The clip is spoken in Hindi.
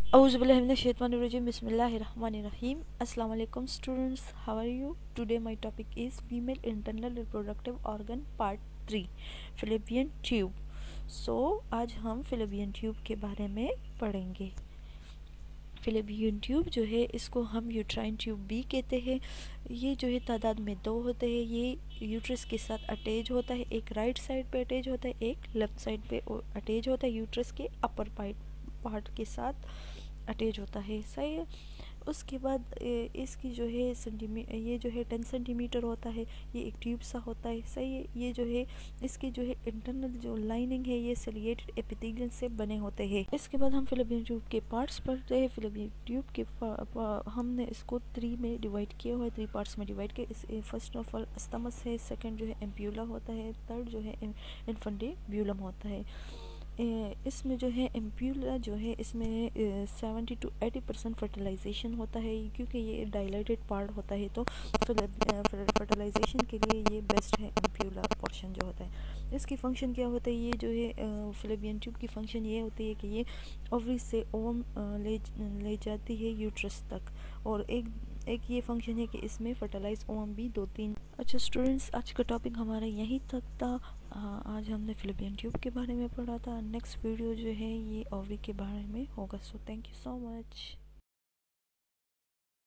Auzubillahiminash-shaytanir-rajim. Bismillahir-rahmanir-rahim. Assalamu alaikum students. How are you? Today my topic is female internal reproductive organ part 3 fallopian tube. आज हम fallopian tube के बारे में पढ़ेंगे। fallopian ट्यूब जो है इसको हम यूट्राइन ट्यूब भी कहते हैं। ये जो है तादाद में 2 होते हैं। ये यूट्रस के साथ अटैच होता है। एक राइट साइड पे अटैच होता है, एक लेफ्ट साइड पे अटैच होता है। यूट्रस के अपर पार्ट के साथ अटैच होता है। सही है। उसके बाद इसकी जो है ये जो है 10 सेंटीमीटर होता है। ये एक ट्यूब सा होता है। सही है। ये जो है इसकी जो है इंटरनल जो लाइनिंग है ये सिलिएटेड एपिथेलियम से बने होते हैं। इसके बाद हम fallopian ट्यूब के पार्ट्स पढ़ते हैं। fallopian ट्यूब के हमने इसको 3 में डिवाइड किया हुआ है, 3 पार्ट्स में डिवाइड किया। फर्स्ट ऑफ ऑल अस्तमस है, सेकंड जो है एम्प्यूला होता है, थर्ड जो है इन्फंडिब्यूलम होता है। इसमें जो है एम्प्यूला जो है इसमें 70 to 80% फर्टिलाइजेशन होता है, क्योंकि ये डायलेटेड पार्ट होता है। तो फर्टिलाइजेशन के लिए ये बेस्ट है एम्प्यूला पोर्शन जो होता है। इसकी फ़ंक्शन क्या होता है? ये जो है fallopian ट्यूब की फ़ंक्शन ये होती है कि ये ओवरी से ओवम ले जाती है यूट्रस तक। और एक ये फंक्शन है कि इसमें फर्टिलाइज ओवम भी 2-3। अच्छा स्टूडेंट्स, आज का टॉपिक हमारा यहीं तक था। आज हमने fallopian ट्यूब के बारे में पढ़ा था। नेक्स्ट वीडियो जो है ये ओवरी के बारे में होगा। So thank you so much.